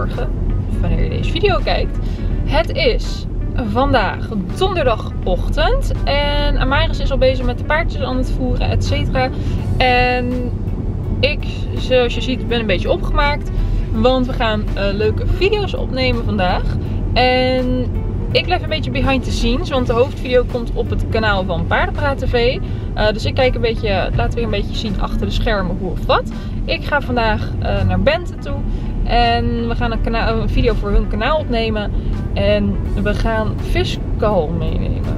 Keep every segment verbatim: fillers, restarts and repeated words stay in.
morgen, wanneer je deze video kijkt. Het is vandaag donderdagochtend en Amaris is al bezig met de paardjes aan het voeren, et cetera. En ik, zoals je ziet, ben een beetje opgemaakt, want we gaan uh, leuke video's opnemen vandaag. En ik blijf een beetje behind the scenes, want de hoofdvideo komt op het kanaal van Paardenpraat T V. Uh, dus ik kijk een beetje, laten we een beetje zien achter de schermen hoe of wat. Ik ga vandaag uh, naar Bente toe en we gaan een, kanaal, een video voor hun kanaal opnemen. En we gaan Fiskal meenemen.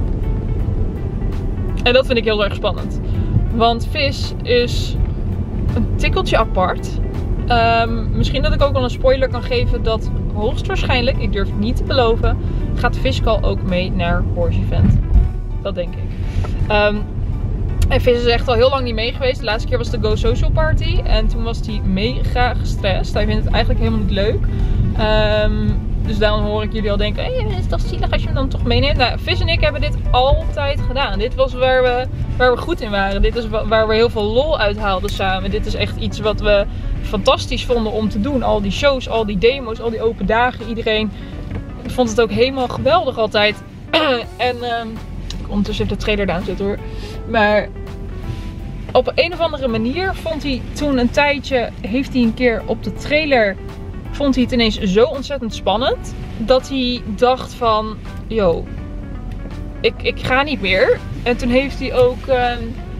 En dat vind ik heel erg spannend. Want vis is een tikkeltje apart. Um, misschien dat ik ook al een spoiler kan geven dat hoogstwaarschijnlijk, ik durf het niet te beloven, gaat Fiskal ook mee naar Horse Event. Dat denk ik. Um, en Vis is echt al heel lang niet mee geweest. De laatste keer was de Go Social Party. En toen was hij mega gestrest. Hij vindt het eigenlijk helemaal niet leuk. Um, dus daarom hoor ik jullie al denken, hey, het is toch zielig als je hem dan toch meeneemt. Nou, Vis en ik hebben dit altijd gedaan. Dit was waar we, waar we goed in waren. Dit is waar we heel veel lol uithaalden samen. Dit is echt iets wat we fantastisch vonden om te doen. Al die shows, al die demo's, al die open dagen. Iedereen vond het ook helemaal geweldig altijd. En um, ondertussen heeft de trailer daar zitten hoor. Maar op een of andere manier vond hij toen een tijdje, heeft hij een keer op de trailer, vond hij het ineens zo ontzettend spannend. Dat hij dacht van, yo, ik, ik ga niet meer. En toen heeft hij ook, uh,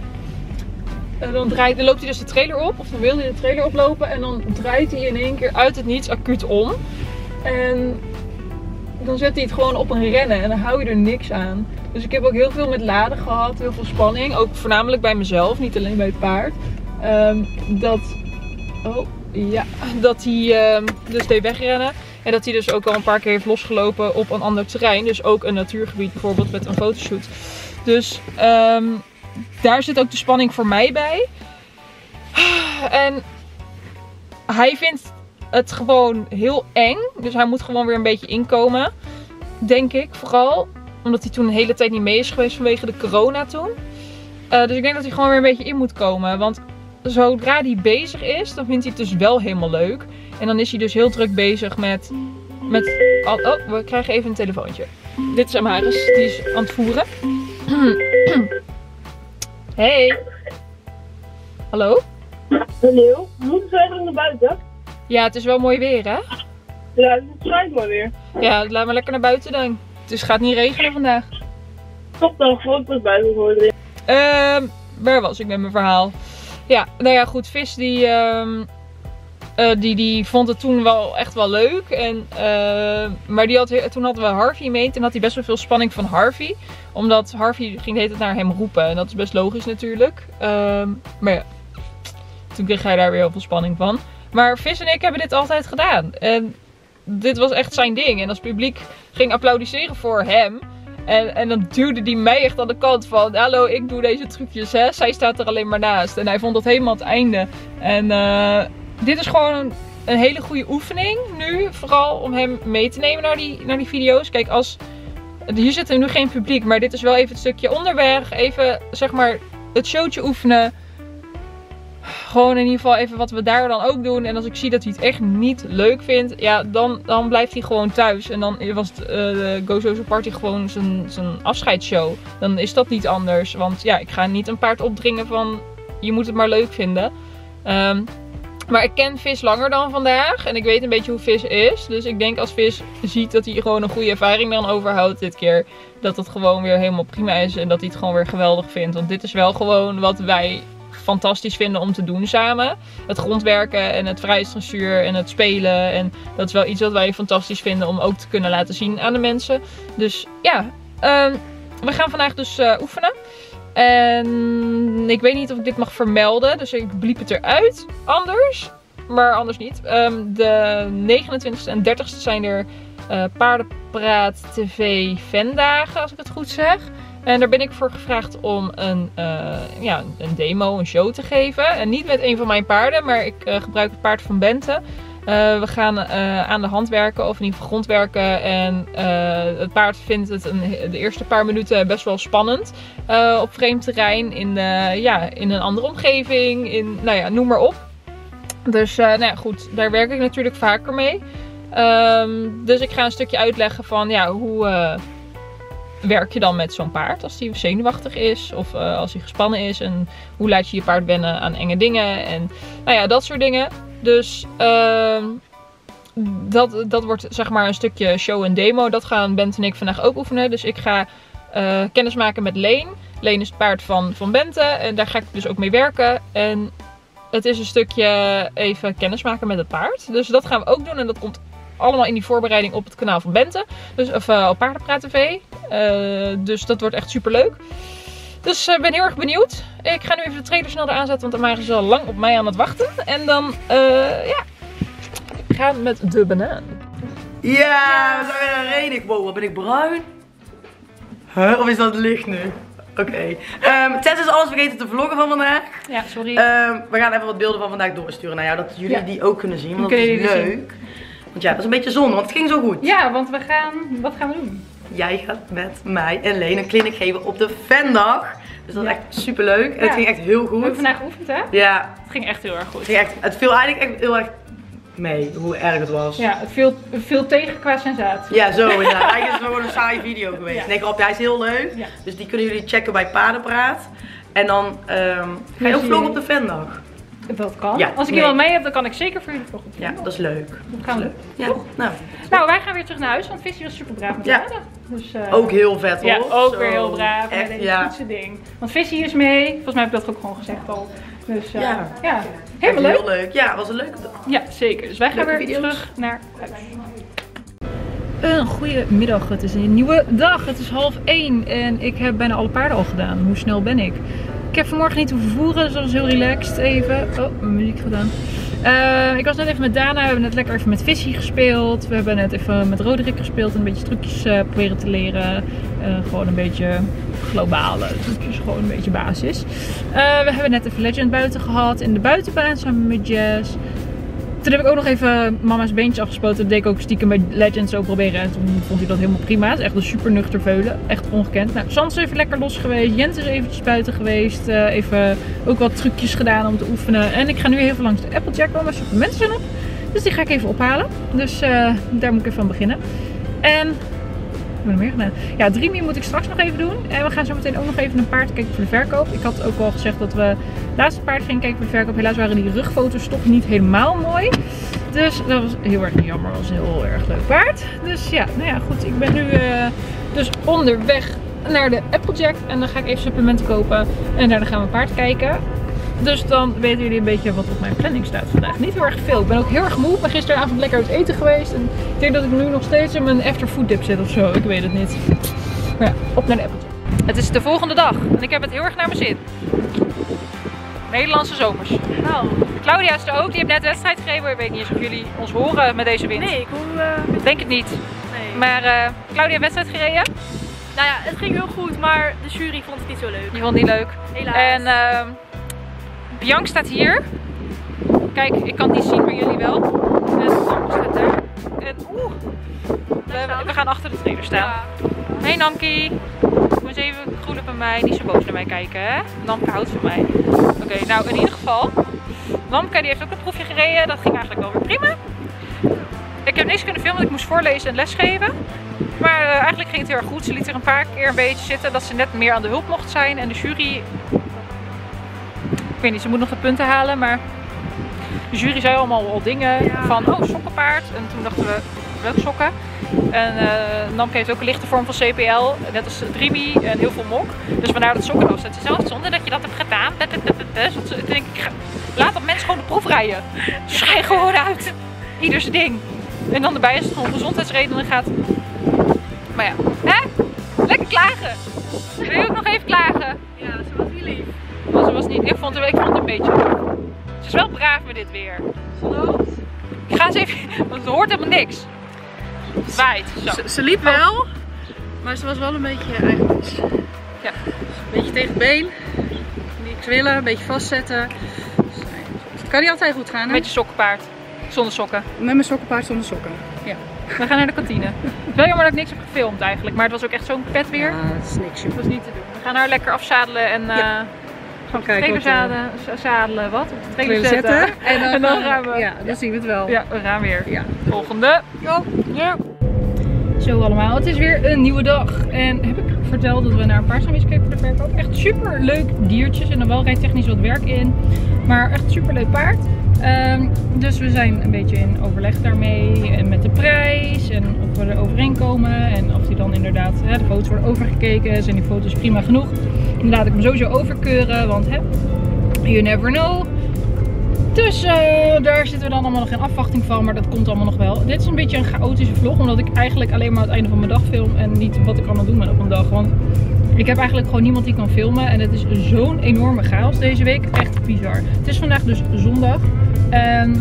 dan, draait, dan loopt hij dus de trailer op. Of dan wil hij de trailer oplopen. En dan draait hij in één keer uit het niets acuut om. En dan zet hij het gewoon op een rennen en dan hou je er niks aan. Dus ik heb ook heel veel met laden gehad, heel veel spanning. Ook voornamelijk bij mezelf, niet alleen bij het paard. Um, dat, oh ja, dat hij um, dus deed wegrennen. En dat hij dus ook al een paar keer heeft losgelopen op een ander terrein. Dus ook een natuurgebied bijvoorbeeld met een fotoshoot. Dus um, daar zit ook de spanning voor mij bij. En hij vindt het gewoon heel eng. Dus hij moet gewoon weer een beetje inkomen. Denk ik vooral. Omdat hij toen een hele tijd niet mee is geweest vanwege de corona toen. Uh, dus ik denk dat hij gewoon weer een beetje in moet komen. Want zodra hij bezig is, dan vindt hij het dus wel helemaal leuk. En dan is hij dus heel druk bezig met... met oh, we krijgen even een telefoontje. Dit is Amaris, die is aan het voeren. Hey. Hallo? Hallo? Moeten we eigenlijk naar buiten? Ja, het is wel mooi weer hè? Ja, het schijnt maar weer. Ja, laat maar lekker naar buiten dan. Het gaat niet regenen vandaag. Top dan, gewoon tot buiten worden. Ehm, waar was ik met mijn verhaal? Ja, nou ja, goed. Vis die, um, uh, die, die vond het toen wel echt wel leuk. En, uh, maar die had, toen hadden we Harvey mee. Toen had hij best wel veel spanning van Harvey. Omdat Harvey ging de hele tijd naar hem roepen. En dat is best logisch natuurlijk. Um, maar ja, toen kreeg hij daar weer heel veel spanning van. Maar Vis en ik hebben dit altijd gedaan. En dit was echt zijn ding. En als het publiek ging applaudisseren voor hem. En, en dan duwde hij mij echt aan de kant van, hallo, ik doe deze trucjes, hè. Zij staat er alleen maar naast. En hij vond dat helemaal het einde. En uh, dit is gewoon een, een hele goede oefening nu. Vooral om hem mee te nemen naar die, naar die video's. Kijk, als, hier zit er nu geen publiek. Maar dit is wel even het stukje onderweg. Even, zeg maar, het showtje oefenen. Gewoon in ieder geval even wat we daar dan ook doen. En als ik zie dat hij het echt niet leuk vindt, ja, dan, dan blijft hij gewoon thuis. En dan was het, uh, de Go Social Party gewoon zijn, zijn afscheidsshow. Dan is dat niet anders. Want ja, ik ga niet een paard opdringen van, je moet het maar leuk vinden. Um, maar ik ken Vis langer dan vandaag. En ik weet een beetje hoe Vis is. Dus ik denk als Vis ziet dat hij gewoon een goede ervaring dan overhoudt dit keer, dat het gewoon weer helemaal prima is. En dat hij het gewoon weer geweldig vindt. Want dit is wel gewoon wat wij fantastisch vinden om te doen samen. Het grondwerken en het vrijheidsdressuur en het spelen. En dat is wel iets wat wij fantastisch vinden om ook te kunnen laten zien aan de mensen. Dus ja, um, we gaan vandaag dus uh, oefenen. En ik weet niet of ik dit mag vermelden. Dus ik bliep het eruit. Anders. Maar anders niet. Um, de negenentwintigste en dertigste zijn er uh, Paardenpraat T V fandagen, als ik het goed zeg. En daar ben ik voor gevraagd om een, uh, ja, een demo, een show te geven. En niet met een van mijn paarden, maar ik uh, gebruik het paard van Bente. Uh, we gaan uh, aan de hand werken, of in ieder geval grondwerken. En uh, het paard vindt het een, de eerste paar minuten best wel spannend. Uh, op vreemd terrein, in, uh, ja, in een andere omgeving, in, nou ja, noem maar op. Dus uh, nou ja, goed, daar werk ik natuurlijk vaker mee. Um, dus ik ga een stukje uitleggen van ja, hoe uh, werk je dan met zo'n paard als die zenuwachtig is of uh, als hij gespannen is. En hoe laat je je paard wennen aan enge dingen en nou ja, dat soort dingen. Dus uh, dat, dat wordt zeg maar een stukje show en demo. Dat gaan Bente en ik vandaag ook oefenen. Dus ik ga uh, kennis maken met Leen. Leen is het paard van, van Bente en daar ga ik dus ook mee werken. En het is een stukje even kennis maken met het paard. Dus dat gaan we ook doen en dat komt allemaal in die voorbereiding op het kanaal van Bente. Dus, of uh, op Paardenpraat T V. Uh, dus dat wordt echt super leuk. Dus ik uh, ben heel erg benieuwd. Ik ga nu even de trailer snel eraan zetten, want Amaris is al lang op mij aan het wachten. En dan, uh, ja, gaan we met de banaan. Ja, we zijn weer een reden. Wow, wat ben ik bruin? Huh? Of is dat licht nu? Oké. Okay. Um, Tess is alles vergeten te vloggen van vandaag. Ja, sorry. Um, we gaan even wat beelden van vandaag doorsturen naar jou, dat jullie ja. die ook kunnen zien. Want dat is leuk. Zien. Want ja, dat is een beetje zonde, want het ging zo goed. Ja, want we gaan... Wat gaan we doen? Jij gaat met mij en Leen een clinic geven op de Vendag. Dus dat is ja. echt super leuk. En ja. het ging echt heel goed. We hebben vandaag geoefend, hè? Ja. Het ging echt heel erg goed. Het, ging echt, het viel eigenlijk echt heel erg mee, hoe erg het was. Ja, het viel, het viel tegen qua sensatie. Ja, zo inderdaad. Eigenlijk is het gewoon een saaie video geweest. Ja. Nee, grapje, hij is heel leuk. Ja. Dus die kunnen jullie checken bij Paardenpraat. En dan um, ga je ook vloggen op de Vendag. Dat kan. Ja, Als ik nee. iemand mee heb, dan kan ik zeker voor jullie vloggen op de Ja, dat is leuk. Dat gaan we leuk. Ja. Nou. nou, wij gaan weer terug naar huis, want Vissie was super braaf met ja. Dus, uh, ook heel vet hoor. Ja, ook zo. weer heel braaf. Echt, met ja. een goedse ding. Want Vissie is mee. Volgens mij heb ik dat ook gewoon gezegd al. Dus uh, ja. ja, helemaal leuk. Heel leuk. Ja, was een leuke dag. Ja, zeker. Dus wij gaan weer video's. terug naar huis. Een goede middag. Het is een nieuwe dag. Het is half één en ik heb bijna alle paarden al gedaan. Hoe snel ben ik? Ik heb vanmorgen niet hoeven voeren, dus dat was heel relaxed. Even. Oh, mijn muziek gedaan. Uh, ik was net even met Dana. We hebben net lekker even met Vissie gespeeld. We hebben net even met Roderick gespeeld en een beetje trucjes uh, proberen te leren. Uh, gewoon een beetje globale trucjes, gewoon een beetje basis. Uh, we hebben net even Legend buiten gehad in de buitenbaan samen met Jess. Toen heb ik ook nog even mama's beentjes afgespoten. Dat deed ik ook stiekem bij Legend zo proberen. En toen vond hij dat helemaal prima. Het is echt een super nuchter veulen. Echt ongekend. Nou, Sans is even lekker los geweest. Jens is eventjes buiten geweest. Uh, even ook wat trucjes gedaan om te oefenen. En ik ga nu even langs de Applejack, waar mijn supplementen zijn op. Dus die ga ik even ophalen. Dus uh, daar moet ik even aan beginnen. En... Wat heb ik nog meer gedaan? Ja, Dreamy moet ik straks nog even doen. En we gaan zo meteen ook nog even een paard kijken voor de verkoop. Ik had ook al gezegd dat we het laatste paard gingen kijken voor de verkoop. Helaas waren die rugfoto's toch niet helemaal mooi. Dus dat was heel erg jammer. Dat was een heel erg leuk paard. Dus ja, nou ja, goed. Ik ben nu uh, dus onderweg naar de Applejack. En dan ga ik even supplementen kopen. En daarna gaan we een paard kijken. Dus dan weten jullie een beetje wat op mijn planning staat vandaag. Niet heel erg veel. Ik ben ook heel erg moe. Ik ben gisteravond lekker uit eten geweest. En ik denk dat ik nu nog steeds in mijn afterfood dip zit of zo. Ik weet het niet. Maar ja, op naar de Applejack. Het is de volgende dag. En ik heb het heel erg naar mijn zin. Nederlandse zomers. Nou. Claudia is er ook. Die heeft net de wedstrijd gegeven. Ik weet niet eens of jullie ons horen met deze wind. Nee, ik hoor... Uh... Ik denk het niet. Nee. Maar uh, Claudia heeft wedstrijd gereden. Nou ja, het ging heel goed. Maar de jury vond het niet zo leuk. Die vond het niet leuk. Helaas. En... Uh, Bianca staat hier. Kijk, ik kan het niet zien, maar jullie wel. En Namke staat daar. En oeh, we, we gaan achter de trailer staan. Ja. Hey Namke. Kom eens even groen bij mij. Niet zo boos naar mij kijken, hè. Namke houdt van mij. Oké, okay, nou in ieder geval. Namke die heeft ook een proefje gereden. Dat ging eigenlijk wel weer prima. Ik heb niks kunnen filmen, want ik moest voorlezen en lesgeven. Maar uh, eigenlijk ging het heel erg goed. Ze liet er een paar keer een beetje zitten dat ze net meer aan de hulp mocht zijn. En de jury... Ik weet niet, ze moet nog de punten halen, maar de jury zei allemaal al dingen ja. van, oh, sokkenpaard. En toen dachten we, welke sokken? En uh, Namke heeft ook een lichte vorm van C P L, net als Dreamy en heel veel mok. Dus vandaar dat sokken afzet. Ze zei, oh, zonder dat je dat hebt gedaan. Dus toen denk ik, laat dat mensen gewoon de proef rijden. Schrijf gewoon uit. Ieder zijn ding. En dan erbij is het gewoon gezondheidsredenen gaat. Maar ja, hè? Lekker klagen. Wil je ook nog even klagen? Ja, ze was niet lief. Maar ze was niet, ik vond, het, ik vond het een beetje leuk. Ze is wel braaf met dit weer. Ze loopt. Ik ga eens even, want het hoort helemaal niks. Het waait. Zo. Ze, ze liep wel, maar ze was wel een beetje eigenwijs. Ja. Een beetje tegen het been. Niks willen, een beetje vastzetten. Het kan niet altijd goed gaan, hè? Met je sokkenpaard. Zonder sokken. Met mijn sokkenpaard zonder sokken. Ja. We gaan naar de kantine. Het is wel jammer dat ik niks heb gefilmd eigenlijk, maar het was ook echt zo'n vet weer. Ja, het is niks, joh. Dat was niet te doen. We gaan haar lekker afzadelen en uh, ja. Gaan kijken. Trailer zadelen, zadelen, wat? Op de trailer zetten. zetten. En dan, En dan gaan we. Ja, dan zien we het wel. Ja, we gaan weer. Ja. Volgende. Ja. Ja. Zo allemaal, het is weer een nieuwe dag. En heb ik verteld dat we naar een paardzaamheid gekeken voor de verkoop. Echt super leuk diertjes en dan wel rijtechnisch wat werk in. Maar echt super leuk paard. Um, dus we zijn een beetje in overleg daarmee. En met de prijs. En of we er overeen komen. En of die dan inderdaad, hè, de foto's worden overgekeken. Zijn die foto's prima genoeg? Dan laat ik hem sowieso overkeuren. Want hè, you never know. Dus uh, daar zitten we dan allemaal nog in afwachting van, maar dat komt allemaal nog wel. Dit is een beetje een chaotische vlog, omdat ik eigenlijk alleen maar het einde van mijn dag film en niet wat ik kan doen ben op een dag. Want ik heb eigenlijk gewoon niemand die kan filmen en het is zo'n enorme chaos deze week. Echt bizar. Het is vandaag dus zondag. En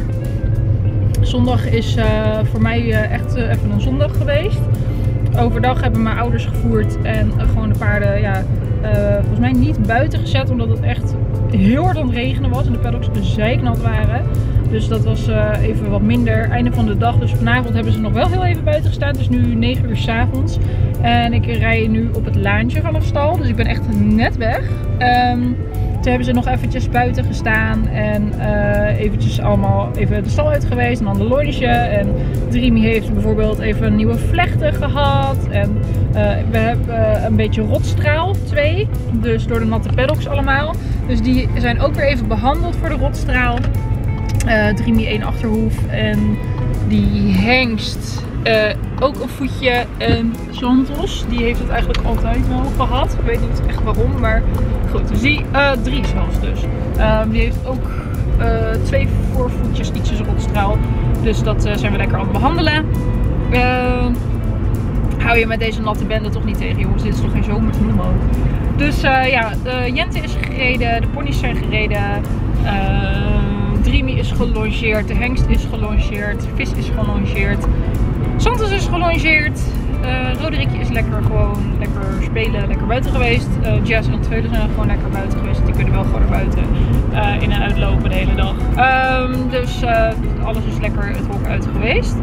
zondag is uh, voor mij uh, echt uh, even een zondag geweest. Overdag hebben mijn ouders gevoerd en uh, gewoon de paarden ja, uh, volgens mij niet buiten gezet, omdat het echt heel hard aan het regenen was en de paddocks zeiknat waren. Dus dat was uh, even wat minder. Einde van de dag. Dus vanavond hebben ze nog wel heel even buiten gestaan. Het is nu negen uur 's avonds. En ik rij nu op het laantje vanaf stal. Dus ik ben echt net weg. Um, toen hebben ze nog eventjes buiten gestaan. En uh, eventjes allemaal even de stal uit geweest. En dan de lunchje. En Dreamy heeft bijvoorbeeld even nieuwe vlechten gehad. En uh, we hebben uh, een beetje rotstraal. Twee. Dus door de natte paddocks allemaal. Dus die zijn ook weer even behandeld voor de rotstraal. Uh, Dreamy één achterhoef en die hengst uh, ook een voetje en Santos, die heeft het eigenlijk altijd wel gehad. Ik weet niet echt waarom, maar goed. Dus die uh, drie zelfs dus. Uh, die heeft ook uh, twee voorvoetjes, ietsjes rotstraal. Dus dat uh, zijn we lekker aan het behandelen. Uh, hou je met deze natte bende toch niet tegen, jongens. Dit is toch geen zomer te noemen ook. Dus uh, ja, de Jente is gereden, de ponies zijn gereden. Uh, Dreamy is gelongeerd, de hengst is gelongeerd, vis is gelongeerd, Santos is gelongeerd, uh, Roderikje is lekker gewoon lekker spelen, lekker buiten geweest. Uh, Jazz en Tveulen zijn gewoon lekker buiten geweest, die kunnen wel gewoon naar buiten uh, in en uitlopen de hele dag. Um, dus uh, alles is lekker het hok uit geweest.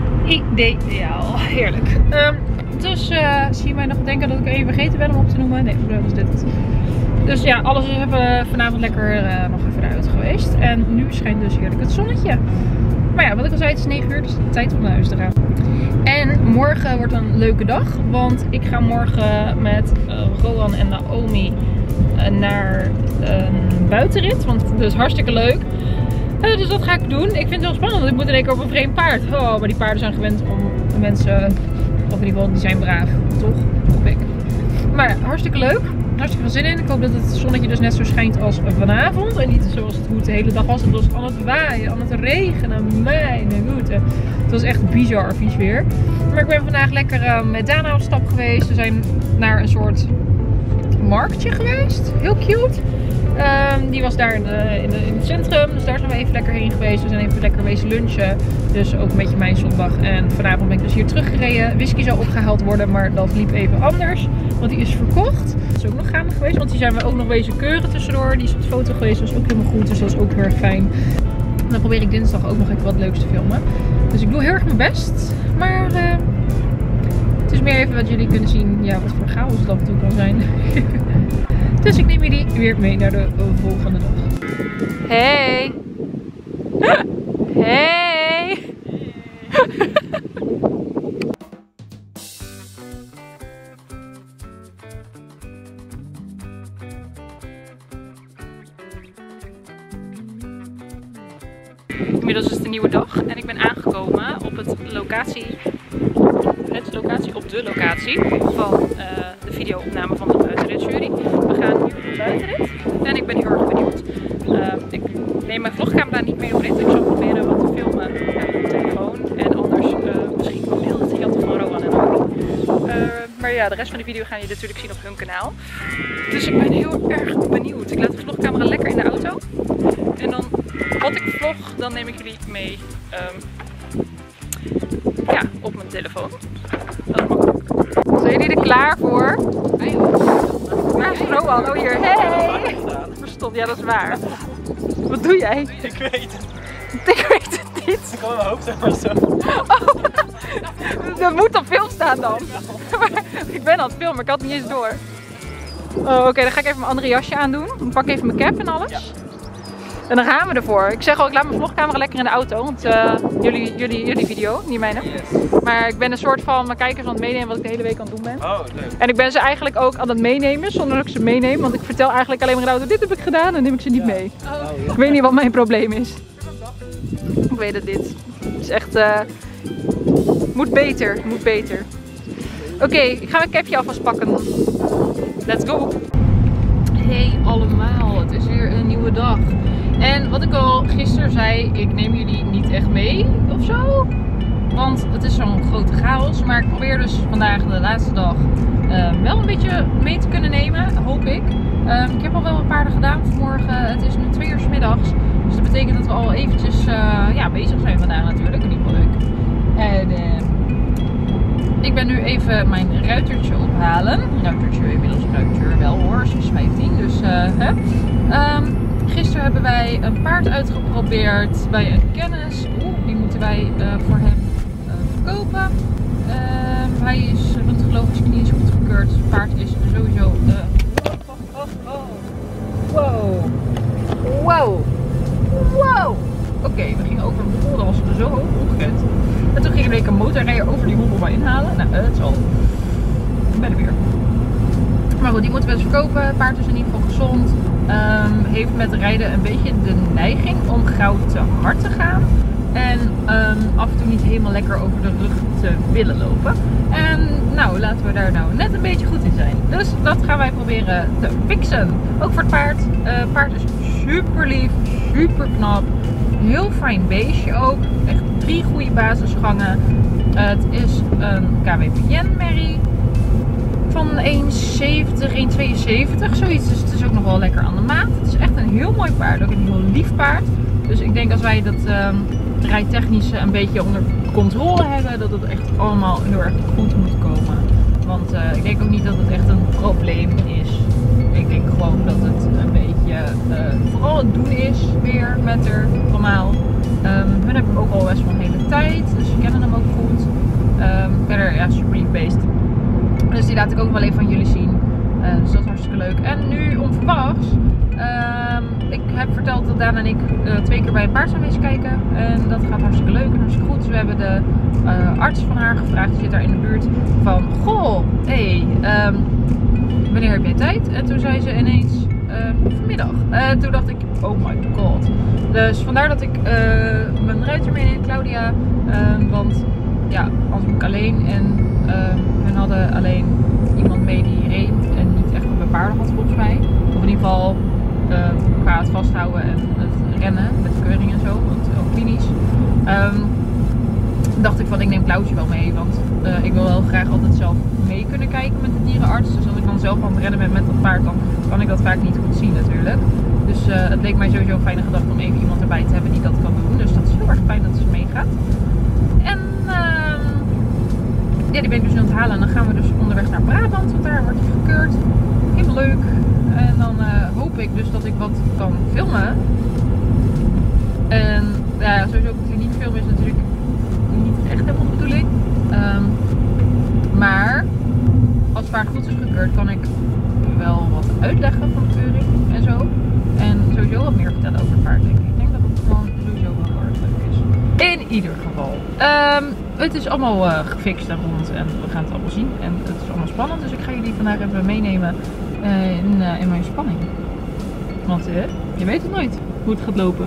Ideaal, heerlijk. Um, dus uh, zie je mij nog denken dat ik even vergeten ben om op te noemen? Nee, dat was dit het. Dus ja, alles is even vanavond lekker uh, nog even eruit geweest. En nu schijnt dus heerlijk het zonnetje. Maar ja, wat ik al zei, het is negen uur, dus tijd om naar huis te gaan. En morgen wordt een leuke dag. Want ik ga morgen met uh, Rowan en Naomi uh, naar een buitenrit. Want dat is hartstikke leuk. Uh, dus dat ga ik doen. Ik vind het wel spannend, want ik moet in één keer op een vreemd paard. Oh, maar die paarden zijn gewend om mensen, of in ieder geval, die zijn braaf. Toch? Hoop ik. Maar ja, hartstikke leuk. Hartstikke veel zin in. Ik hoop dat het zonnetje dus net zo schijnt als vanavond. En niet zoals het hoe het de hele dag was. Het was aan het waaien, aan het regenen. Mijn goede. Het was echt bizar vies weer. Maar ik ben vandaag lekker uh, met Dana op stap geweest. We zijn naar een soort marktje geweest. Heel cute. Um, die was daar in, de, in, de, in het centrum. Dus daar zijn we even lekker heen geweest. We zijn even lekker geweest lunchen. Dus ook een beetje mijn zondag. En vanavond ben ik dus hier teruggereden. Whisky zou opgehaald worden, maar dat liep even anders. Want die is verkocht. Dat is ook nog gaande geweest. Want die zijn we ook nog wezen keuren tussendoor. Die is op de foto geweest. Dat is ook helemaal goed. Dus dat is ook heel erg fijn. En dan probeer ik dinsdag ook nog even wat leuks te filmen. Dus ik doe heel erg mijn best. Maar uh, het is meer even wat jullie kunnen zien. Ja, wat voor chaos het af en toe kan zijn. Dus ik neem jullie weer mee naar de volgende dag. Hey! Hey! Inmiddels is het een nieuwe dag en ik ben aangekomen op het locatie, het locatie op de locatie van uh, de videoopname van de buitenritjury. We gaan nu op de buitenrit en ik ben heel erg benieuwd. Uh, ik neem mijn vlogcamera niet mee op rit. Ik zal proberen wat te filmen met mijn telefoon en anders uh, misschien wel beelden te jatten van Rowan en Naomi. Uh, maar ja, de rest van de video gaan jullie natuurlijk zien op hun kanaal. Dus ik ben heel erg benieuwd. Ik laat de vlogcamera lekker in de auto en dan wat ik vlog, dan neem ik jullie mee um, ja, op mijn telefoon. Dat is makkelijk. Zijn jullie er klaar voor? Waar is Rowan? Oh hier, hey! Verstond, ja dat is waar. Wat doe jij? Ik weet het. Ik weet het niet. Ik kan in mijn hoofd zeggen maar zo. Oh, dat moet op film staan dan. Ik ben aan het filmen, ik had het niet eens door. Oh, Oké, okay, dan ga ik even mijn andere jasje aandoen. Dan pak ik even mijn cap en alles. Ja. En dan gaan we ervoor. Ik zeg al, ik laat mijn vlogcamera lekker in de auto. Want uh, jullie, jullie, jullie video, niet mijne. Yes. Maar ik ben een soort van mijn kijkers aan het meenemen wat ik de hele week aan het doen ben. Oh, leuk. En ik ben ze eigenlijk ook aan het meenemen zonder dat ik ze meeneem. Want ik vertel eigenlijk alleen maar in de auto, dit heb ik gedaan en dan neem ik ze niet ja. mee. Oh. Oh, ja. Ik weet niet wat mijn probleem is. Ik weet het, dit is echt... Uh, moet beter, moet beter. Oké, okay, ik ga mijn capje alvast pakken. Let's go! Hey allemaal, het is weer een nieuwe dag. En wat ik al gisteren zei, ik neem jullie niet echt mee of zo. Want het is zo'n grote chaos. Maar ik probeer dus vandaag de laatste dag uh, wel een beetje mee te kunnen nemen, hoop ik. Uh, ik heb al wel een paar gedaan vanmorgen. Het is nu twee uur 's middags. Dus dat betekent dat we al eventjes uh, ja, bezig zijn vandaag natuurlijk. In ieder geval leuk. En uh, ik ben nu even mijn ruitertje ophalen. Ruitertje, inmiddels ruiter wel hoor, ze is vijftien. Dus uh, hè. Um, gisteren hebben wij een paard uitgeprobeerd bij een kennis. Oeh, die moeten wij uh, voor hem uh, verkopen. Uh, hij is röntgenologisch klinisch goedgekeurd. Dus het paard is sowieso... Uh, oh, oh, oh. Wow. Wow. Wow. Oké, okay, we gingen over een hobbel, dat was zo hoog, ongekend. En toen ging er een motorrijder over die hobbel maar inhalen. Nou, het zal. Ik ben er weer. Maar goed, die moeten we dus verkopen. Het paard is in ieder geval gezond. Um, heeft met rijden een beetje de neiging om gauw te hard te gaan. En um, af en toe niet helemaal lekker over de rug te willen lopen. En nou, laten we daar nou net een beetje goed in zijn. Dus dat gaan wij proberen te fixen. Ook voor het paard. Het uh, paard is super lief, super knap. Heel fijn beestje ook. Echt drie goede basisgangen. Uh, het is een K W P N-merrie. Van één zeventig, één tweeënzeventig, zoiets. Dus het is ook nog wel lekker aan de maat. Het is echt een heel mooi paard. Ook een heel lief paard. Dus ik denk als wij dat um, rijtechnische een beetje onder controle hebben, dat het echt allemaal heel erg goed moet komen. Want uh, ik denk ook niet dat het echt een probleem is. Ik denk gewoon dat het een beetje uh, vooral het doen is weer met haar normaal. Um, hun hebben hem ook al best wel een hele tijd. Dus ze kennen hem ook goed. Um, verder, ja, super lief beest. Dus die laat ik ook wel even aan jullie zien. Uh, dus dat is hartstikke leuk. En nu onverwachts. Um, ik heb verteld dat Daan en ik uh, twee keer bij een paard zijn geweest kijken. En dat gaat hartstikke leuk en hartstikke goed. Dus we hebben de uh, arts van haar gevraagd. Die zit daar in de buurt. Van, goh, hé, hey, um, wanneer heb jij tijd? En toen zei ze ineens, uh, vanmiddag. Uh, toen dacht ik, oh my god. Dus vandaar dat ik uh, mijn ruiter meeneem, Claudia. Uh, want ja, anders moet ik alleen. En uh, hun hadden alleen iemand mee die reed en niet echt een paarden had volgens mij. Of in ieder geval uh, qua het vasthouden en het rennen met de keuring en zo, want ook klinisch. Um, dacht ik van, ik neem Klausje wel mee, want uh, ik wil wel graag altijd zelf mee kunnen kijken met de dierenarts. Dus als ik dan zelf aan het rennen ben met dat paard, dan kan ik dat vaak niet goed zien natuurlijk. Dus uh, het leek mij sowieso een fijne gedachte om even iemand erbij te hebben die dat kan doen. Dus dat is heel erg fijn dat ze meegaat. En uh, ja, die ben ik dus nu aan het halen. En dan gaan we dus onderweg naar Brabant, want daar wordt hij gekeurd. Helemaal leuk. En dan uh, hoop ik dus dat ik wat kan filmen. En ja, sowieso dat ik niet filmen is natuurlijk niet echt helemaal de bedoeling. Um, maar als het paard goed is gekeurd, kan ik wel wat uitleggen van de keuring en zo. En sowieso wat meer vertellen over het paard, denk ik. Ik denk dat het gewoon sowieso wel heel erg leuk is. In ieder geval. Um, het is allemaal uh, gefixt en rond en we gaan het allemaal zien. En het is allemaal spannend, dus ik ga jullie vandaag even meenemen uh, in, uh, in mijn spanning. Want uh, je weet het nooit hoe het gaat lopen.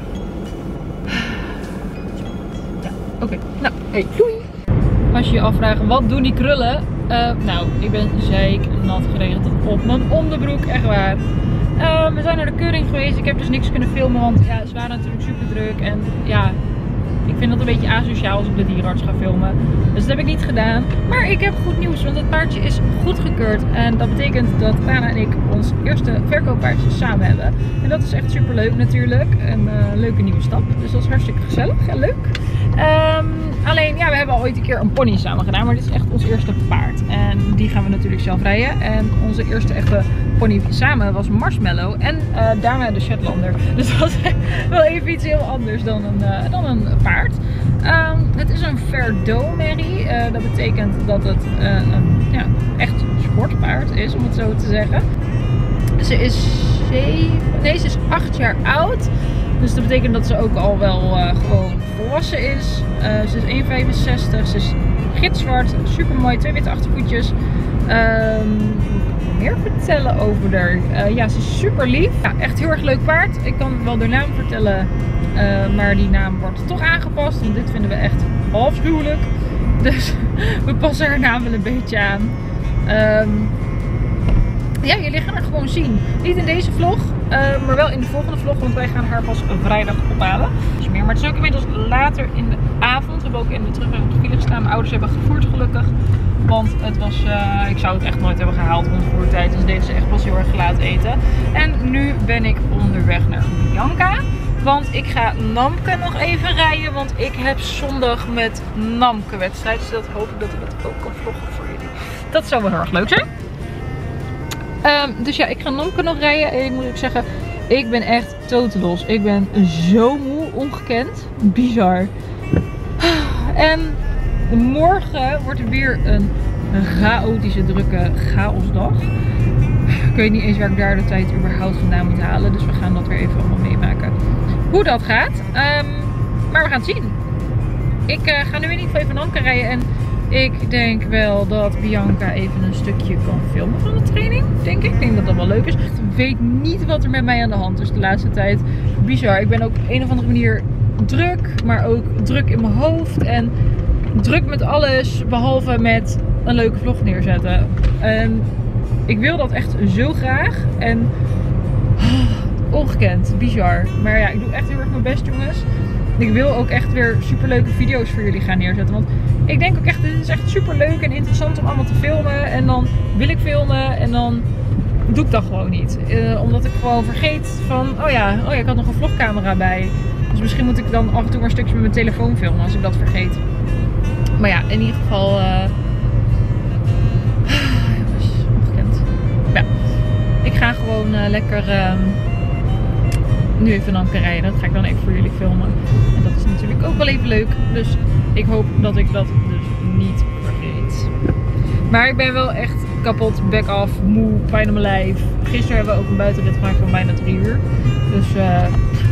Ja, oké. Okay. Nou, hey, doei! Als je je afvraagt, wat doen die krullen? Uh, nou, ik ben zeiknat geregeld tot op mijn onderbroek, echt waar. Uh, we zijn naar de keuring geweest. Ik heb dus niks kunnen filmen, want ja, ze waren natuurlijk super druk. En ja, ik vind dat een beetje asociaal als ik de dierenarts ga filmen. Dus dat heb ik niet gedaan. Maar ik heb goed nieuws, want het paardje is goedgekeurd. En dat betekent dat Tana en ik ons eerste verkooppaardje samen hebben. En dat is echt super leuk natuurlijk. Een uh, leuke nieuwe stap. Dus dat is hartstikke gezellig en leuk. Um, alleen, ja, we hebben al ooit een keer een pony samen gedaan. Maar dit is echt ons eerste paard. En die gaan we natuurlijk zelf rijden. En onze eerste echte pony samen was Marshmallow. En uh, daarna de Shetlander. Dus dat was wel even iets heel anders dan een, uh, dan een paard. Um, het is een Verdot merrie. Uh, dat betekent dat het uh, een ja, echt sportpaard is, om het zo te zeggen. Ze is zeven, nee, ze is acht jaar oud. Dus dat betekent dat ze ook al wel uh, gewoon volwassen is. Uh, ze is één komma vijfenzestig. Ze is gitzwart. Super mooi. Twee witte achtervoetjes. Um, meer vertellen over haar. Uh, ja, ze is super lief. Ja, echt heel erg leuk paard. Ik kan wel de naam vertellen. Uh, maar die naam wordt toch aangepast. Want dit vinden we echt afschuwelijk. Dus we passen haar naam wel een beetje aan. Um, Ja, jullie gaan haar gewoon zien. Niet in deze vlog, uh, maar wel in de volgende vlog, want wij gaan haar pas vrijdag ophalen. Dus meer. Maar het is ook inmiddels later in de avond. We hebben ook in de terugweg op de file gestaan. Mijn ouders hebben gevoerd gelukkig. Want het was, uh, ik zou het echt nooit hebben gehaald om de voertijd. Dus deden ze echt pas heel erg laat eten. En nu ben ik onderweg naar Bianca. Want ik ga Namke nog even rijden. Want ik heb zondag met Namke wedstrijd. Dus dat hoop ik dat ik het ook kan vloggen voor jullie. Dat zou wel heel erg leuk zijn. Um, dus ja, ik ga Namke nog rijden. En ik moet ook zeggen, ik ben echt totelos. Ik ben zo moe, ongekend. Bizar. En morgen wordt er weer een chaotische, drukke chaosdag. Ik weet niet eens waar ik daar de tijd überhaupt vandaan moet halen. Dus we gaan dat weer even allemaal meemaken. Hoe dat gaat. Um, maar we gaan het zien. Ik uh, ga nu in ieder geval even Namke rijden. En ik denk wel dat Bianca even een stukje kan filmen van de training, denk ik. Ik denk dat dat wel leuk is. Ik weet niet wat er met mij aan de hand is de laatste tijd. Bizar. Ik ben ook op een of andere manier druk, maar ook druk in mijn hoofd. En druk met alles, behalve met een leuke vlog neerzetten. En ik wil dat echt zo graag. En oh, ongekend, bizar. Maar ja, ik doe echt heel erg mijn best, jongens. Ik wil ook echt weer super leuke video's voor jullie gaan neerzetten. Want ik denk ook echt, dit is echt super leuk en interessant om allemaal te filmen. En dan wil ik filmen en dan doe ik dat gewoon niet. Uh, omdat ik gewoon vergeet van, oh ja, oh ja, ik had nog een vlogcamera bij. Dus misschien moet ik dan af en toe maar stukjes met mijn telefoon filmen als ik dat vergeet. Maar ja, in ieder geval... Uh... Jongens, ongekend. Ja, ik ga gewoon uh, lekker... Uh... nu even Namke rijden. Dat ga ik dan even voor jullie filmen. En dat is natuurlijk ook wel even leuk. Dus ik hoop dat ik dat dus niet vergeet. Maar ik ben wel echt kapot, back af, moe, pijn in mijn lijf. Gisteren hebben we ook een buitenrit gemaakt van bijna drie uur. Dus uh,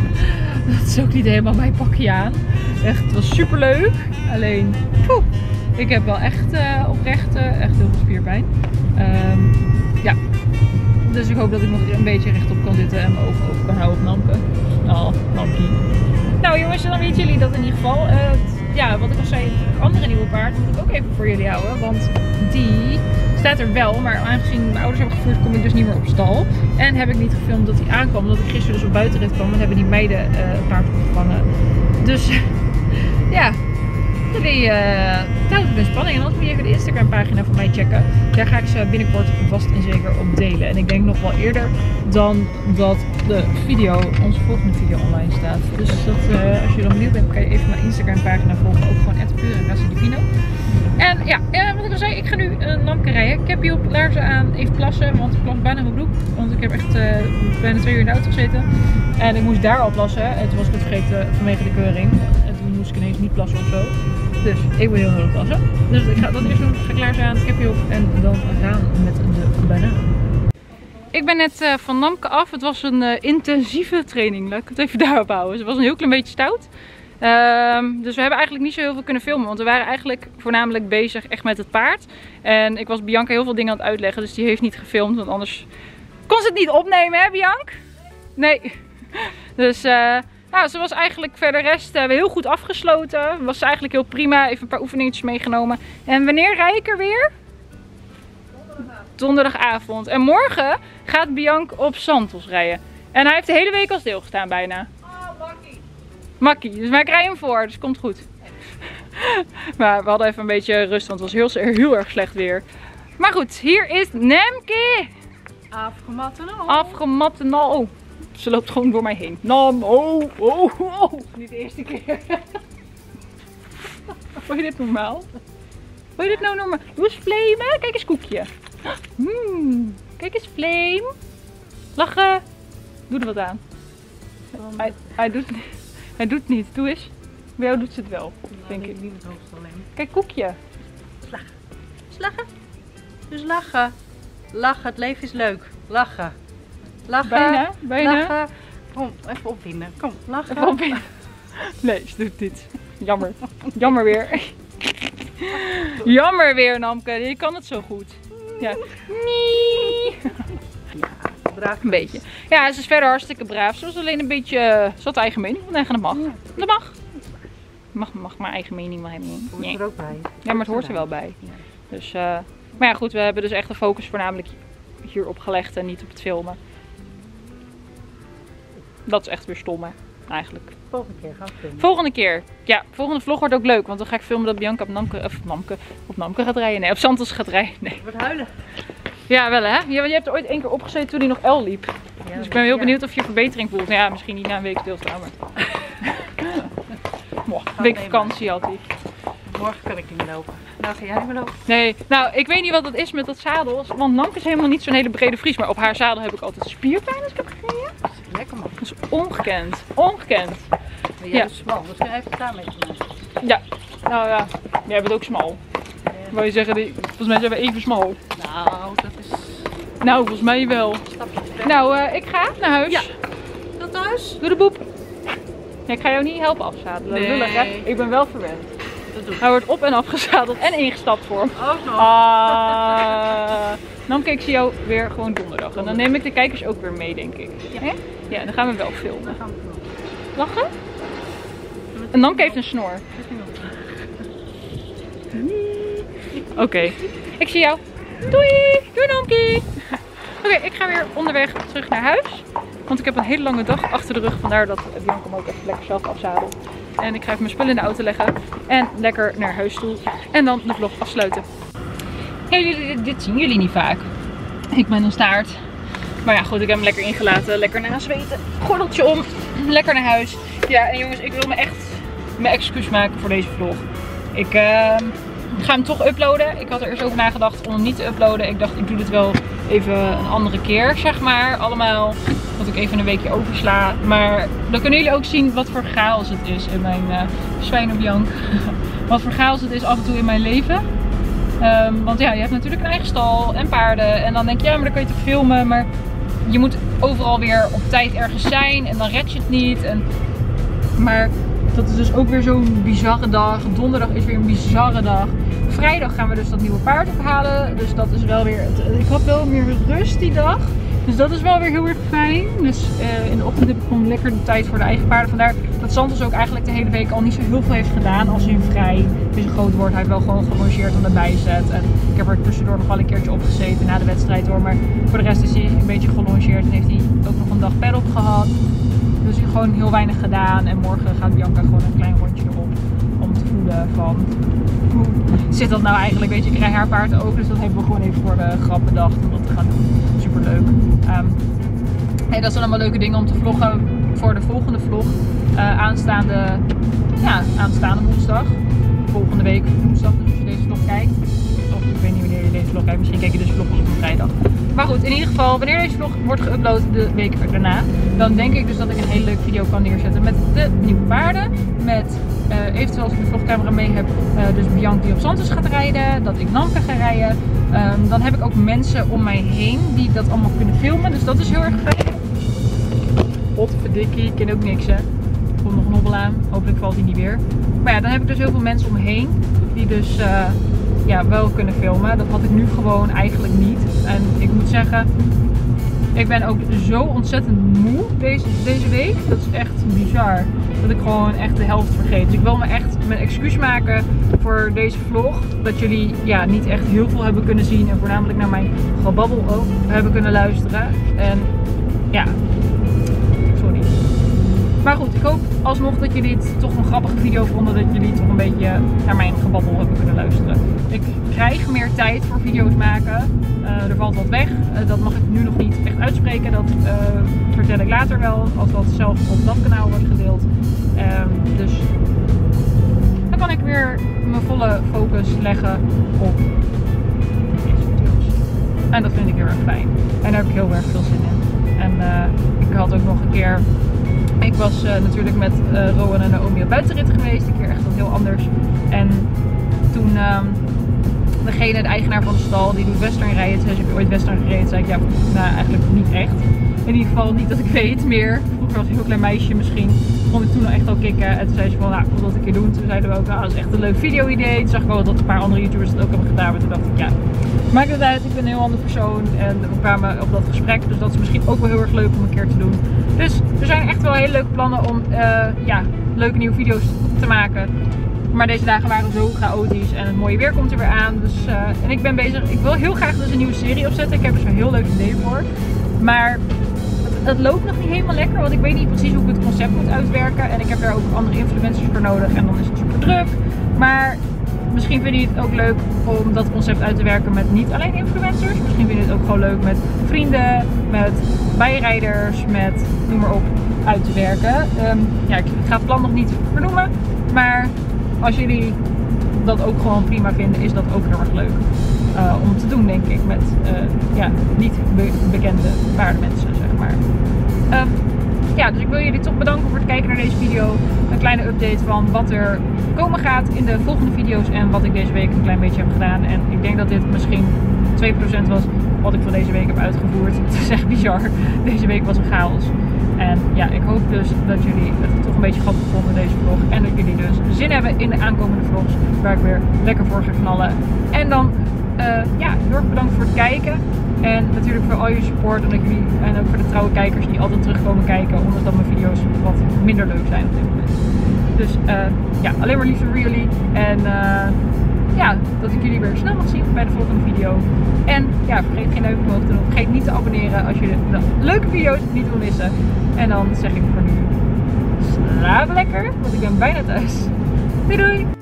dat is ook niet helemaal mijn pakje aan. Echt, het was super leuk. Alleen, poeh, ik heb wel echt uh, oprecht uh, echt heel veel spierpijn. Um, ja. Dus ik hoop dat ik nog een beetje rechtop kan zitten en mijn ogen open kan houden op Namke. Oh, Namkie. Nou jongens, dan weten jullie dat in ieder geval. Uh, ja, wat ik al zei, het andere nieuwe paard moet ik ook even voor jullie houden. Want die staat er wel, maar aangezien mijn ouders hebben gevoerd, kom ik dus niet meer op stal. En heb ik niet gefilmd dat hij aankwam, omdat ik gisteren dus op buitenrit kwam en hebben die meiden uh, het paard opgevangen. Dus ja, jullie uh, houdt het in spanning. En anders moet je even de Instagram pagina van mij checken. Daar ga ik ze binnenkort vast en zeker op delen. En ik denk nog wel eerder dan dat de video, onze volgende video online staat. Dus dat, uh, als je dan benieuwd bent, kan je even mijn Instagram pagina volgen. Ook gewoon at pure race divino. En ja, ja, wat ik al zei, ik ga nu uh, Namke rijden. Ik heb hier op laarzen aan even plassen, want ik plas bijna in mijn broek. Want ik heb echt uh, bijna twee uur in de auto gezeten. En ik moest daar al plassen. En toen was ik het vergeten vanwege de keuring. En toen moest ik ineens niet plassen of zo. Dus ik moet heel nodig plassen. Dus ik ga dat eerst doen. Ga klaar zijn, capje op en dan gaan met de banaan. Ik ben net uh, van Namke af. Het was een uh, intensieve training. Laat ik het even daarop houden. Ze was een heel klein beetje stout. Um, dus we hebben eigenlijk niet zo heel veel kunnen filmen. Want we waren eigenlijk voornamelijk bezig echt met het paard. En ik was Bianca heel veel dingen aan het uitleggen. Dus die heeft niet gefilmd. Want anders kon ze het niet opnemen, hè Bianca? Nee. Dus uh, nou, ze was eigenlijk verder rest uh, heel goed afgesloten. Was eigenlijk heel prima. Even een paar oefeningetjes meegenomen. En wanneer rijd ik er weer? Donderdagavond. Donderdagavond. En morgen gaat Bianca op Santos rijden. En hij heeft de hele week al stilgestaan bijna. Makkie, dus maar ik rij hem voor, dus komt goed. Maar we hadden even een beetje rust, want het was heel, heel erg slecht weer. Maar goed, hier is Namke. Afgemat en al. Afgemat en al. Ze loopt gewoon door mij heen. Nam, oh, oh, oh. Niet de eerste keer. Vond je dit normaal? Vond je dit nou normaal? Doe eens Flame. Kijk eens Koekje. Mm. Kijk eens Flame. Lachen. Doe er wat aan. Hij, hij doet het niet. Hij doet het niet. Doe eens. Bij jou doet ze het wel, denk ik. Niet het hoofd alleen. Kijk, Koekje. Slagen. Slagen. Dus lachen. Lachen, het leven is leuk. Lachen. Lachen. Bijna, bijna. Lachen. Kom, even opwinden. Kom, lachen. Even opwinden. Nee, ze doet dit. Jammer. Jammer weer. Jammer weer, Namke. Je kan het zo goed. Ja. Nee. Braaf. Een beetje. Ja, ze is verder hartstikke braaf. Ze was alleen een beetje... Ze had eigen mening. Nee, dat mag. Dat mag. Mag, mag maar eigen mening maar hebben. Hoort Nee. er ook bij. Ja, maar het hoort er wel bij. Dus, uh, maar ja, goed. We hebben dus echt de focus voornamelijk hierop gelegd en niet op het filmen. Dat is echt weer stom, hè. Eigenlijk. Volgende keer gaan we filmen. Volgende keer. Ja, volgende vlog wordt ook leuk. Want dan ga ik filmen dat Bianca op Namke, of Namke, op Namke gaat rijden. Nee, op Santos gaat rijden. Nee. Wat huilen. Ja, wel hè. Je, je hebt er ooit één keer opgezeten toen hij nog L liep. Ja, Dus ik ben heel ja. benieuwd of je verbetering voelt. Nou ja, misschien niet na een week stilstaan, maar... Mooi, een week vakantie had hij. Morgen kan ik niet meer lopen. Nou, ga jij niet meer lopen? Nee, nou, ik weet niet wat het is met dat zadel. Want Namke is helemaal niet zo'n hele brede vries. Maar op haar zadel heb ik altijd spierpijn als ik heb gereden. Lekker man. Dat is ongekend. Ongekend. Maar jij Ja. bent smal, dus ga je even klaar mee doen. Ja, nou ja. Jij bent ook smal. Wou je zeggen, die, volgens mij zijn we even smal. Nou, dat is Nou, volgens mij wel. een stapje te ver. Nou, uh, ik ga naar huis. Ja. Tot thuis? Doe de boep. Ja, ik ga jou niet helpen afzadelen. Nee. Lullig, hè? Ik ben wel verwend. Dat doe ik. Hij wordt op en afgezadeld en ingestapt voor hem. Ook nog. Ah. Namke, ik zie jou weer gewoon donderdag. En dan neem ik de kijkers ook weer mee, denk ik. Ja. Hè? Ja, dan gaan we wel filmen. Dan gaan we doen. Lachen? En Namke heeft een snor. Oké, okay. Ik zie jou. Doei! Doei Namke! Oké, okay, ik ga weer onderweg terug naar huis. Want ik heb een hele lange dag achter de rug. Vandaar dat Bianca hem ook even lekker zelf afzadelt. En ik ga even mijn spullen in de auto leggen. En lekker naar huis toe. En dan de vlog afsluiten. Ja, jullie, dit zien jullie niet vaak. Ik ben een staart. Maar ja, goed, ik heb hem lekker ingelaten. Lekker na zweten. Gordeltje om. Lekker naar huis. Ja, en jongens, ik wil me echt mijn excuus maken voor deze vlog. Ik uh, ga hem toch uploaden. Ik had er eerst over nagedacht om hem niet te uploaden. Ik dacht, ik doe dit wel even een andere keer, zeg maar. Allemaal. Dat ik even een weekje oversla. Maar dan kunnen jullie ook zien wat voor chaos het is in mijn uh, Zwijnenbiank. Wat voor chaos het is af en toe in mijn leven. Um, want ja, je hebt natuurlijk een eigen stal en paarden. En dan denk je, ja, maar dan kan je toch filmen. Maar je moet overal weer op tijd ergens zijn. En dan red je het niet. En... Maar dat is dus ook weer zo'n bizarre dag. Donderdag is weer een bizarre dag. Vrijdag gaan we dus dat nieuwe paard ophalen. Dus dat is wel weer... Ik had wel meer rust die dag. Dus dat is wel weer heel erg fijn. Dus uh, in de ochtend heb ik gewoon lekker de tijd voor de eigen paarden. Vandaar dat Santos ook eigenlijk de hele week al niet zo heel veel heeft gedaan. Als hij vrij dus groot wordt. Hij heeft wel gewoon gelongeerd aan de bijzet. En ik heb er tussendoor nog wel een keertje opgezeten na de wedstrijd hoor. Maar voor de rest is hij een beetje gelongeerd. En heeft hij ook nog een dag paddock gehad. Dus gewoon heel weinig gedaan. En morgen gaat Bianca gewoon een klein rondje erop. Om te voelen van... Hoe zit dat nou eigenlijk? Weet je, ik rij haar paard ook. Dus dat hebben we gewoon even voor de grap bedacht om dat te gaan doen. Super leuk. Um, hey, dat zijn allemaal leuke dingen om te vloggen voor de volgende vlog. Uh, aanstaande, ja, aanstaande woensdag. Volgende week woensdag, dus als je deze vlog kijkt. Of ik weet niet wanneer je deze vlog kijkt. Misschien kijk je deze vlog pas op een vrijdag. Maar goed, in ieder geval, wanneer deze vlog wordt geüpload de week daarna, dan denk ik dus dat ik een hele leuke video kan neerzetten met de nieuwe paarden. Met uh, eventueel als ik de vlogcamera mee heb, uh, dus Bianca die op Santos gaat rijden, dat ik Namke ga rijden. Um, dan heb ik ook mensen om mij heen die dat allemaal kunnen filmen, dus dat is heel erg fijn. Potverdikkie, ik ken ook niks hè. Er komt nog een hobbel aan, hopelijk valt hij niet weer. Maar ja, dan heb ik dus heel veel mensen om me heen die dus... Uh, ja, wel kunnen filmen. Dat had ik nu gewoon eigenlijk niet. En ik moet zeggen, ik ben ook zo ontzettend moe deze, deze week. Dat is echt bizar. Dat ik gewoon echt de helft vergeet. Dus ik wil me echt mijn excuus maken voor deze vlog. Dat jullie ja, niet echt heel veel hebben kunnen zien. En voornamelijk naar mijn gebabbel ook hebben kunnen luisteren. En ja, sorry. Maar goed, ik hoop alsnog dat jullie het toch een grappige video vonden. Dat jullie toch een beetje naar mijn gebabbel hebben kunnen luisteren. Ik krijg meer tijd voor video's maken. Uh, er valt wat weg. Uh, dat mag ik nu nog niet echt uitspreken. Dat uh, vertel ik later wel. Als dat zelf op dat kanaal wordt gedeeld. Um, dus dan kan ik weer mijn volle focus leggen op deze video's. En dat vind ik heel erg fijn. En daar heb ik heel erg veel zin in. En uh, ik had ook nog een keer... Ik was uh, natuurlijk met uh, Rowan en Naomi op buitenrit geweest. Een keer echt wat heel anders. En toen uh, degene, de eigenaar van de stal, die doet western rijden. Toen zei ze, heb je ooit western gereden? Toen zei ik, ja, nou eigenlijk niet echt. In ieder geval niet dat ik weet meer. Vroeger was ik een heel klein meisje misschien. Vond ik toen al echt al kicken. En toen zei ze van, nou, ik wil dat een keer doen. Toen zeiden we ook, nou, dat is echt een leuk video-idee. Toen zag ik wel dat een paar andere YouTubers het ook hebben gedaan. Maar toen dacht ik, ja, maakt het uit. Ik ben een heel ander persoon. En we kwamen op dat gesprek. Dus dat is misschien ook wel heel erg leuk om een keer te doen. Dus er zijn echt wel hele leuke plannen om, uh, ja, leuke nieuwe video's te maken. Maar deze dagen waren zo chaotisch en het mooie weer komt er weer aan. Dus, uh, en ik ben bezig, ik wil heel graag dus een nieuwe serie opzetten. Ik heb er zo'n heel leuk idee voor. Maar het, het loopt nog niet helemaal lekker, want ik weet niet precies hoe ik het concept moet uitwerken. En ik heb daar ook andere influencers voor nodig en dan is het super druk. Maar misschien vind je het ook leuk om dat concept uit te werken met niet alleen influencers. Misschien vind je het ook gewoon leuk met vrienden, met bijrijders, met noem maar op, uit te werken. Um, ja, ik ga het plan nog niet vernoemen, maar als jullie dat ook gewoon prima vinden, is dat ook heel erg leuk uh, om te doen, denk ik, met uh, ja, niet be bekende paardenmensen, zeg maar. Um, ja, dus ik wil jullie toch bedanken voor het kijken naar deze video. Een kleine update van wat er komen gaat in de volgende video's en wat ik deze week een klein beetje heb gedaan. En ik denk dat dit misschien twee procent was wat ik van deze week heb uitgevoerd. Het is echt bizar. Deze week was een chaos. En ja, ik hoop dus dat jullie het toch een beetje grappig vonden, deze vlog. En dat jullie dus zin hebben in de aankomende vlogs, waar ik weer lekker voor ga knallen. En dan, uh, ja, heel erg bedankt voor het kijken. En natuurlijk voor al je support en, dat jullie, en ook voor de trouwe kijkers die altijd terugkomen kijken, ondanks dat mijn video's wat minder leuk zijn op dit moment. Dus uh, ja, alleen maar liefde voor jullie. En uh, ja, dat ik jullie weer snel mag zien bij de volgende video. En ja, vergeet geen duimpje omhoog te doen. Vergeet niet te abonneren als je de, de leuke video's niet wil missen. En dan zeg ik voor nu, slaap lekker, want ik ben bijna thuis. Doei doei!